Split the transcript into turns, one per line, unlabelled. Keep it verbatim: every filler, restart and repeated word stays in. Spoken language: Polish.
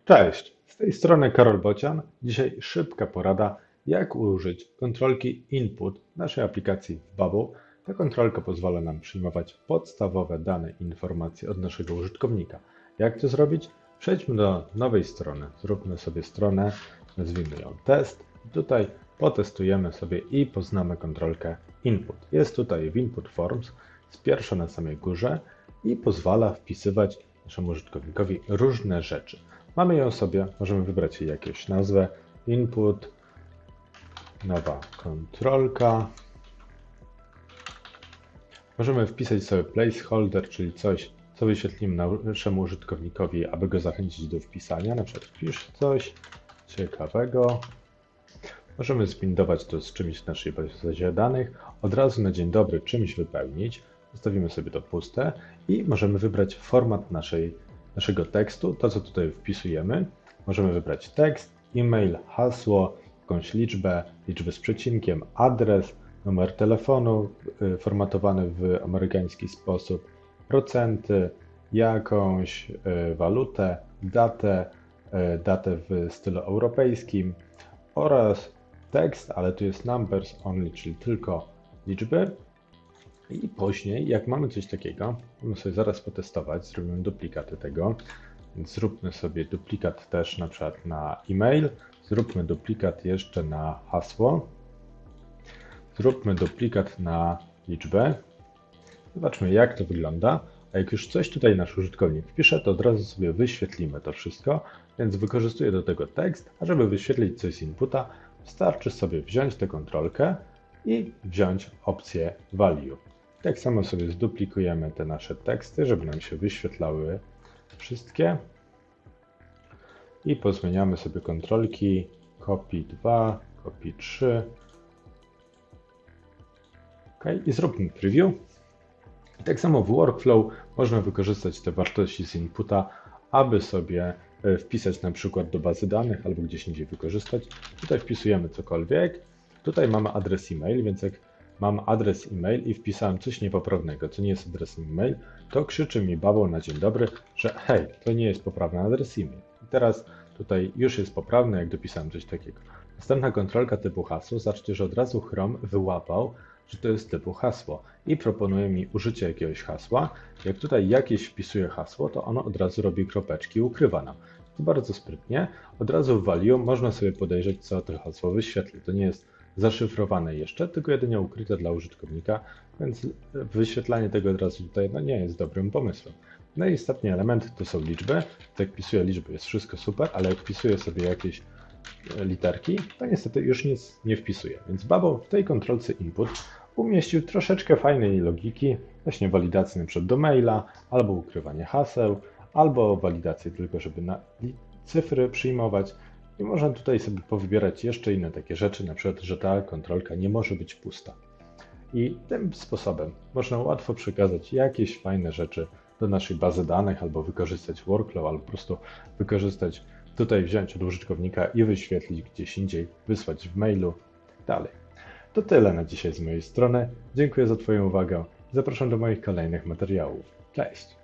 Cześć, z tej strony Karol Bocian. Dzisiaj szybka porada, jak użyć kontrolki Input w naszej aplikacji w Bubble. Ta kontrolka pozwala nam przyjmować podstawowe dane i informacje od naszego użytkownika. Jak to zrobić? Przejdźmy do nowej strony. Zróbmy sobie stronę, nazwijmy ją test. Tutaj potestujemy sobie i poznamy kontrolkę Input. Jest tutaj w Input Forms, jest pierwsza na samej górze i pozwala wpisywać naszemu użytkownikowi różne rzeczy. Mamy ją sobie, możemy wybrać jej jakąś nazwę, input, nowa kontrolka. Możemy wpisać sobie placeholder, czyli coś, co wyświetlimy naszemu użytkownikowi, aby go zachęcić do wpisania. Na przykład wpisz coś ciekawego. Możemy zbindować to z czymś w naszej bazie danych. Od razu na dzień dobry czymś wypełnić. Zostawimy sobie to puste i możemy wybrać format naszej naszego tekstu, to co tutaj wpisujemy. Możemy wybrać tekst, e-mail, hasło, jakąś liczbę, liczbę z przecinkiem, adres, numer telefonu formatowany w amerykański sposób, procenty, jakąś walutę, datę, datę w stylu europejskim oraz tekst, ale tu jest numbers only, czyli tylko liczby. I później, jak mamy coś takiego, możemy sobie zaraz potestować, zrobimy duplikaty tego, więc zróbmy sobie duplikat też na przykład na e-mail, zróbmy duplikat jeszcze na hasło, zróbmy duplikat na liczbę, zobaczmy jak to wygląda, a jak już coś tutaj nasz użytkownik wpisze, to od razu sobie wyświetlimy to wszystko, więc wykorzystuję do tego tekst, a żeby wyświetlić coś z inputa, wystarczy sobie wziąć tę kontrolkę i wziąć opcję value. Tak samo sobie zduplikujemy te nasze teksty, żeby nam się wyświetlały wszystkie. I pozmieniamy sobie kontrolki copy dwa, copy trzy. OK, i zróbmy preview. I tak samo w workflow można wykorzystać te wartości z inputa, aby sobie wpisać na przykład do bazy danych albo gdzieś indziej wykorzystać. Tutaj wpisujemy cokolwiek. Tutaj mamy adres e-mail, więc jak mam adres e-mail i wpisałem coś niepoprawnego, co nie jest adresem e-mail, to krzyczy mi Bubble na dzień dobry, że hej, to nie jest poprawny adres e-mail. I teraz tutaj już jest poprawny, jak dopisałem coś takiego. Następna kontrolka typu hasło, zobaczcie, że od razu Chrome wyłapał, że to jest typu hasło i proponuje mi użycie jakiegoś hasła. Jak tutaj jakieś wpisuję hasło, to ono od razu robi kropeczki i ukrywa nam. To bardzo sprytnie. Od razu w value można sobie podejrzeć, co to hasło wyświetli. To nie jest zaszyfrowane jeszcze, tylko jedynie ukryte dla użytkownika, więc wyświetlanie tego od razu tutaj no, nie jest dobrym pomysłem. No i ostatni element to są liczby. Jak wpisuję liczby, jest wszystko super, ale jak wpisuję sobie jakieś literki, to niestety już nic nie wpisuję. Więc Bubble w tej kontrolce input umieścił troszeczkę fajnej logiki, właśnie walidację na przykład do maila, albo ukrywanie haseł, albo walidację tylko, żeby na cyfry przyjmować. I można tutaj sobie powybierać jeszcze inne takie rzeczy, na przykład, że ta kontrolka nie może być pusta. I tym sposobem można łatwo przekazać jakieś fajne rzeczy do naszej bazy danych, albo wykorzystać workflow, albo po prostu wykorzystać tutaj, wziąć od użytkownika i wyświetlić gdzieś indziej, wysłać w mailu i tak dalej. To tyle na dzisiaj z mojej strony. Dziękuję za Twoją uwagę. Zapraszam do moich kolejnych materiałów. Cześć!